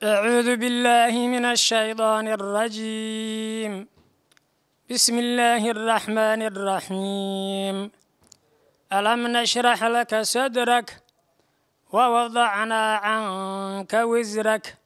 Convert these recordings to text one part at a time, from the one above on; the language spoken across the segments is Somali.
أعوذ بالله من الشيطان الرجيم. بسم الله الرحمن الرحيم. ألم نشرح لك صدرك ووضعنا عنك وزرك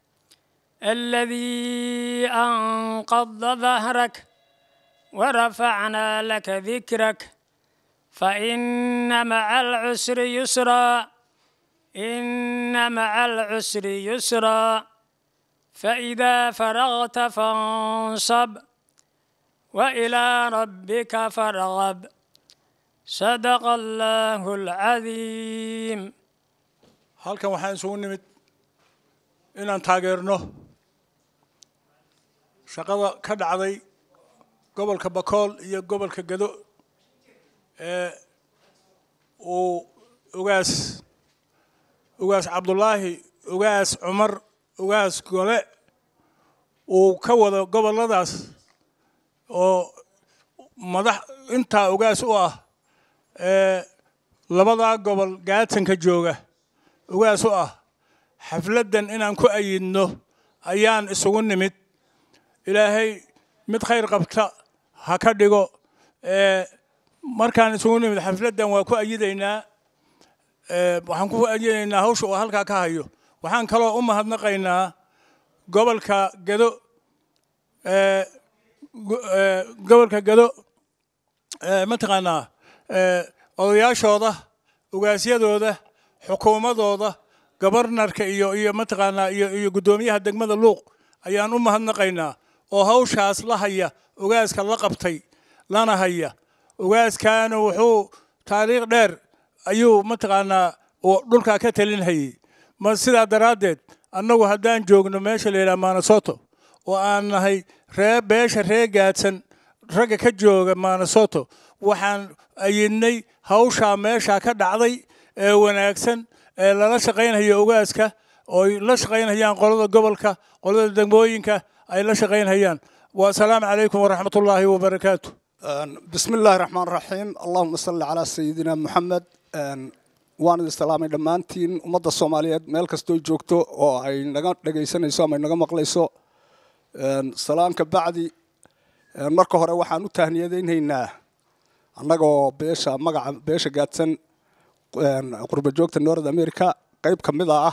الذي أنقض ظهرك ورفعنا لك ذكرك فإن مع العسر يسرا إن مع العسر يسرا فإذا فرغت فانصب وإلى ربك فارغب صدق الله العظيم. halkan waxaan isugu nimid inaan taageerno shaqada ka dhacday gobolka Bakool iyo gobolka Gado oo ugaas Cabdullaahi ugaas Cumar ugaas Gole oo ka wada goboladaas oo madax inta ugaas u ah labada gobol gaatanka jooga ugaas u ah xafladan inaan ku ayidno ayaan isugu nimid ilaahay mid khayr qabta ha ka dhigo markaan isugu nimid xafladan waa ku ayidaynaa waxaan ku ayidaynaa hawsha oo halka ka hayo waxaan kaloo u mahadnaqaynaa gobolka Gado mataqaanaa odayaashooda ugaasyadooda xukuumadooda gobornarka iyo mataqaanaa iyo gudoomiyaha degmada Luuq ayaan u mahadnaqaynaa oo hawshaas la haya ugaaska la qabtay lana haya ugaaskan wuxuu taariikh dheer ayuu mataqaanaa oo dhulka ka talinayay ma sida daraadeed annagu haddaan joogno meesha leeyahay Maanasoto oo aan nahay beesha gaadsan raga ka jooga Maanasoto waxaan ayidnay hawsha meesha ka dhacday ee wanaagsan ee lala shaqeynayo ugaaska oo la shaqeynayaan qolada gobolka qolada degmooyinka ay la shaqeynayaan wa salaamu calaykum wa rahmatullaahi wa barakaatuh. bismillaahir rahmaanir rahiim allahumma salli ala sayyidina muhammad waan islaamay dhamaantiin ummadda Soomaaliyeed meel kasto ay joogto oo ay naga dhageysanayso ama naga maqlayso salaamka bacdi marka hore waxaan u tahniyadeynaynaa annagoo magaca beesha gaadsan qurba joogta North America qayb kamid ah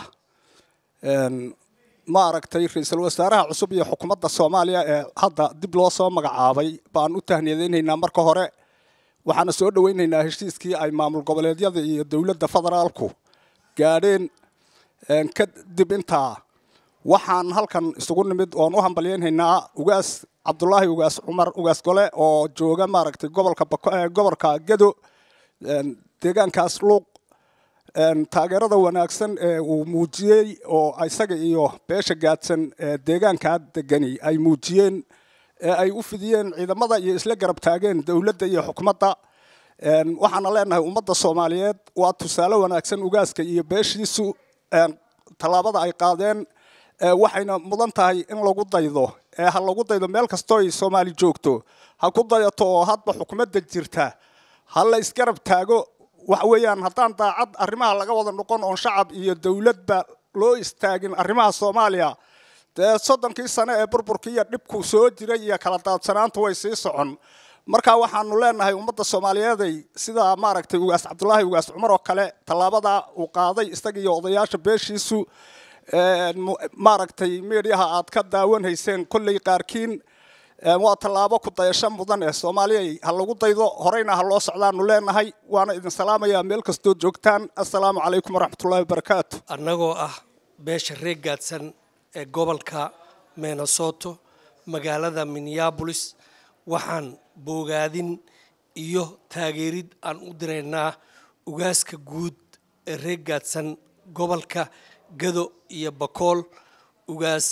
ma aragtay ra'iisul wasaaraha cusub iyo xukuumadda Soomaaliya ee hadda dib loo soo magacaabay baan u tahniyadeynaynaa marka hore waxaan soo dhaweynaynaa heshiiskii ay maamul goboleedyada iyo dawladda federaalku gaadheen ka dib intaa waxaan halkan isugu nimid oo u hambalyeynaa ugaas Cabdullaahi ugaas Cumar ugaas Gole oo jooga maaragtay gobolka Gado deegaankaas Luuq taageerada wanaagsan ee uu muujiyay oo isaga iyo beesha gaadsan deegaanka degani ay muujiyeen ay u fidiyeen ciidamada iyo isla garab taageen dawladda iyo xukuumadda waxaan leenahay ummadda Soomaaliyeed waa tusaale wanaagsan ugaaska iyo beeshiisu talaabada ay qaadeen waxayna mudan tahay in lagu daydo ha lagu daydo meel kasto ay Soomaali joogto ha ku dayato oo hadba xukuumadda jirta hal la isgarab taago wax weeyaan haddaan daacad arrimaha laga wada noqon oo shacab iyo dawladba loo istaagin arrimaha Soomaaliya soddonkii sano ee burburkii iyo dhibku soo jiray iyo kala daadsanaantu way sii socon marka waxaanu leenahay ummadda Soomaaliyeed sida maaragtay ugaas Cabdullaahi ugaas Cumar oo kale talaabada uu qaaday isaga iyo odayaasha beeshiisu maaragtay meediyaha aad ka daawanayseen kullay qaarkiin waa talaabo ku dayasho mudan ee Soomaaliya ha lagu daydo horeyna ha loo socdaanu leenahay waana idin salaamayaa meel kasto joogtaan assalaamu calaykum wa rahmatullaahi wa barakaatuh. annagoo ah beesha gaadsan ee gobolka Minnesota magaalada Minneapolis waxaan boogaadin iyo taageerid aan u direynaa ugaaska guud ee gaadsan gobolka Gado iyo Bakool ugaas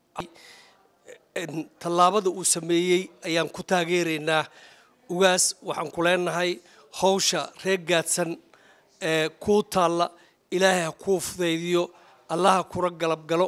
talaabada uu sameeyay ayaan ku taageereynaa ugaas waxaan ku leenahay hawsha gaadsan ee ku taala ilaahay ku fudaydiyo allah kula galab galo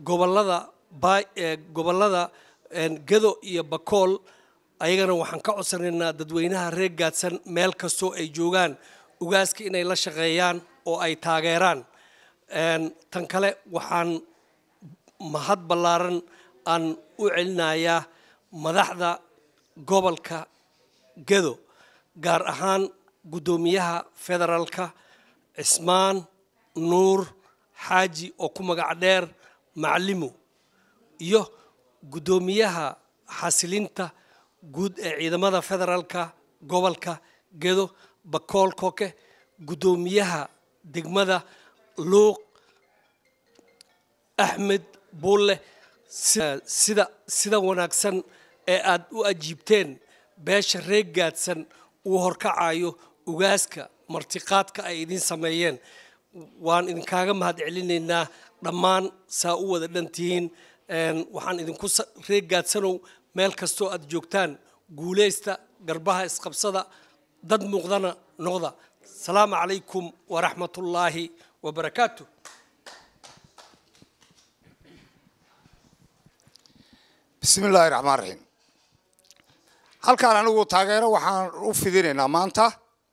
gobolada Gado iyo Bakool ayagana waxaan ka codsanaynaa dadweynaha gaadsan meel kasto ay joogaan ugaaska inay la shaqeeyaan oo ay taageeraan tan kale waxaan mahad ballaaran aan u celinayaa madaxda gobolka Gedo gaar ahaan gudoomiyaha federaalka Cismaan Nuur Xaaji oo ku magac dheer Macallimo iyo gudoomiyaha xasilinta guud ee ciidamada federaalka gobolka Gedo Bakool Koke gudoomiyaha degmada Luuq Ahmed Bulle sida wanaagsan ee aad u ajiibteen beesha reer gaadsan uu horkacayo ugaaska martiqaadka ay idin sameeyeen waan idinkaaga mahad celinaynaa dhammaan saa u wada dhantihiin waxaan idinku reer gaadsanow meel kastoo aad joogtaan guuleysta garbaha isqabsada dad muuqdana noqda salaamu calaykum waraxmatullaahi wabarakaatuh بسم الله الرحمن الرحيم halkaan anigu taageero waxaan u fidinaynaa maanta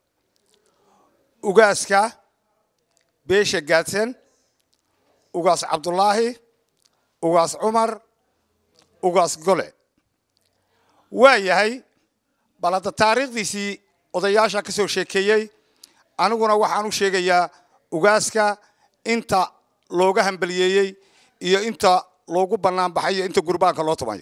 ugaaska beesha gaadsan ugaas Cabdullaahi ugaas Cumar ugaas Gole waayahay balada taariikhdiisii odayaasha ka soo sheekeeyay aniguna waxaan u sheegayaa ugaaska inta looga hambaliyeeyay iyo inta loogu banaan baxay inta gurbaanka loo tumayo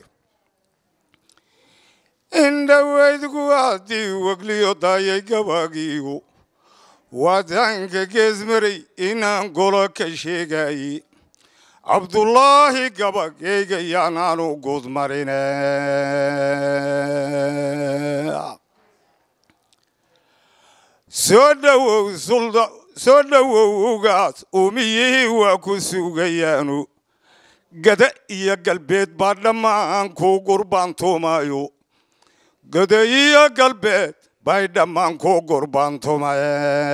indhaweydku haddii wagliyo daayay gabaagiigu wadanka geesmaray inaan golo ka sheegayay Cabdullaahi gabagayga yaanaanu guud marine soo dhawow ugaas umiyihii waa ku sugayaanu gada iyo galbeed baa dhammaan ku gurbaantumayo gada iyo galbeed bay dhammaan ku gurbaantumaye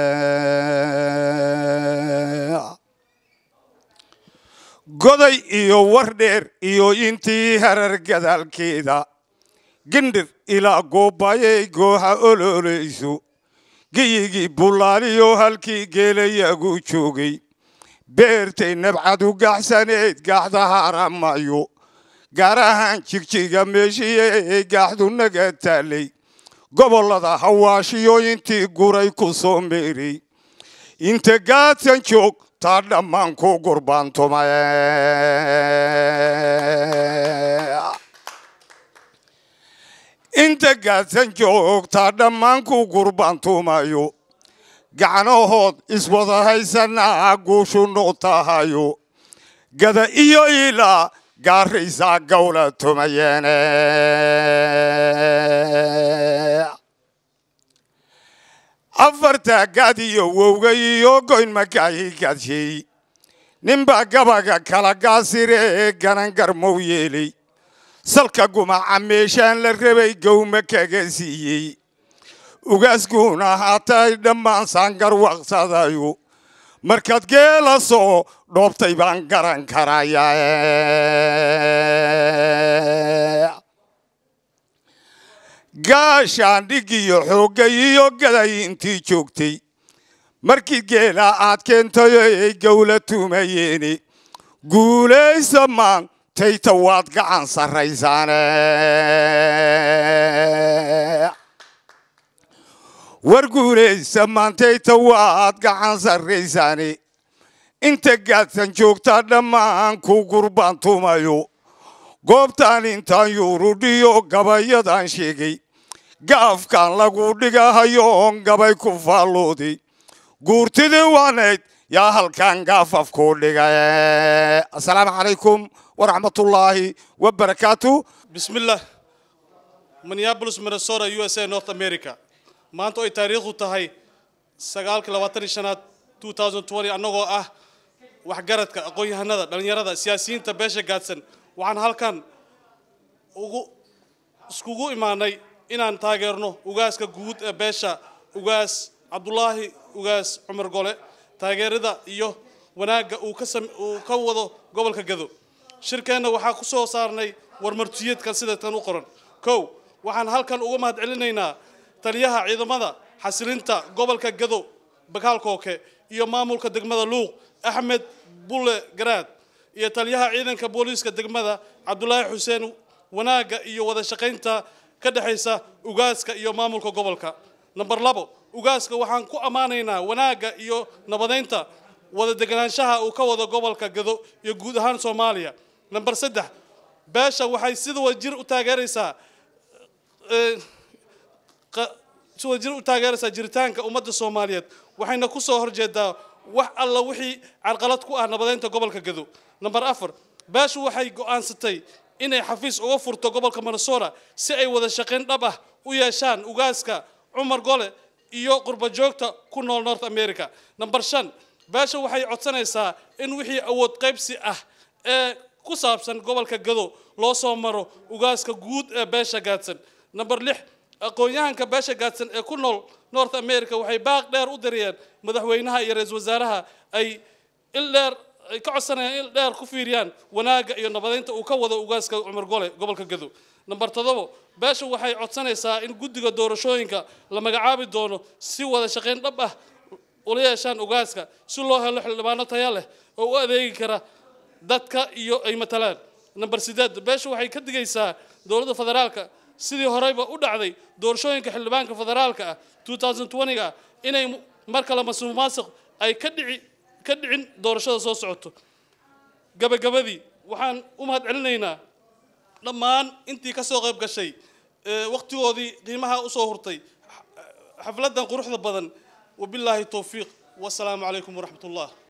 goday iyo wardheer iyo intii harar gadaalkeeda gindir ilaa goobayay gooha ololeyso giyigii bulaaliyo halkii geelayagu joogay beertay nabcadu gaxsaneed gaxda haramayo gaar ahaan jigjiga meeshii gaxdu naga taalay gobolada hawaashiyo intii guray ku soo meeray inta gaadsan joog taa dhammaan ku gurbaantumaye inta gaadsan joog taa dhammaan ku gurbaantumayo gacanahood iswada haysanaa guushu noqtahayo gada iyo ilaa gaaraysaa gawla tumayeene afarta gaad iyo wowga iyo goyn makaayi gadshay ninbaa gabaga kala gaasire ganan garmow yeelay salka gumaca meeshaan la rabay gowma kaga siiyey ugaaskuna haatay dhammaan saangar waqsadayo markaad geela soo dhoobtay baan garan karayaa gaashaan dhig iyo xoogga iyo gaday intii joogtay markii geela aad keentay ay gowla tumayeeni guulaysa maantayta waad gacan sarraysaane war guulaysa maantayta waad gacan sarraysaane inta gaadsan joogtaa dhammaan ku gurbaantumayo goobtaan intaan yurudhiyo gabayadan sheegay gaafkaan lagu dhigahayo oon gabay ku faallooday guurtidii waanayd yaa halkaan gaafaf ku dhigay assalaamu calaykum waraxmatullaahi wabarakaatuh bismillah Minneapolis Minnesota USA North America maanta ay taariikhdu tahay 9/25/2020 annagoo ah waxgaradka aqoon-yahanada dhalinyarada siyaasiyiinta beesha gaadsan waxaan halkan iskugu imaanay inaan taageerno ugaaska guud ee beesha ugaas Cabdullaahi ugaas Cumar Gole taageerada iyo wanaaga uu ka wado gobolka Gedo shirkeena waxaa ku soo saarnay warmartiyeedkan sida tan u qoran kow waxaan halkan uga mahad celinaynaa taliyaha ciidamada xasilinta gobolka Gedo Bakool Koke iyo maamulka degmada Luuq Ahmed Bulle Garaad iyo taliyaha ciidanka booliiska degmada Cabdullaahi Xuseen wanaaga iyo wada shaqaynta ka dhaxaysa ugaaska iyo maamulka gobolka. Number 2 ugaaska waxaan ku amaanaynaa wanaaga iyo nabadeynta wada deganaanshaha uu ka wada gobolka Gado iyo guud ahaan Soomaaliya. Number 3 beesha waxay sida wajir u taageeraysaa jiritaanka ummadda Soomaaliyeed waxayna ku soo horjeedaa wax alla wixii carqalad ku ah nabadeynta gobolka Gado. Number 4 beeshu waxay go'aansatay inay xafiis uga furto gobolka Minnesota si ay wada shaqayn dhab ah u yeeshaan ugaaska Cumar Gole iyo qurba joogta ku nool North America. Number 5 beesha waxay codsanaysaa in wixii awood qaybsi ah ee ku saabsan gobolka Gado loo soo maro ugaaska guud ee beesha gaadsan. Number 6 aqoonyahanka beesha gaadsan ee ku nool North America waxay baaq dheer u diriyeen madaxweynaha iyo ra'iisul wasaaraha ay ka codsanayaan in dheer ku fiiriyaan wanaaga iyo nabadeynta uu ka wado ugaaska Cumar Gole gobolka Gado. Number 7 beesha waxay codsanaysaa in guddiga doorashooyinka la magacaabi doono si wada shaqayn dhab ah u yeeshaan ugaaska si loo helo xildhibaano tayo leh oo u adeegi kara dadka iyo ay matalaan. Number 8 beesha waxay ka digaysaa dowladda federaalka sidii horeyba u dhacday doorashooyinka xildhibaanka federaalka ah 2020 inay mar kale masuuq ay ka dhicin doorashada soo socoto. gabagabadii waxaan u mahad celinaynaa dhammaan intii ka soo qayb gashay waqtigoodii qiimaha u soo hurtay xafladan quruxda badan. وبالله التوفيق والسلام عليكم ورحمة الله.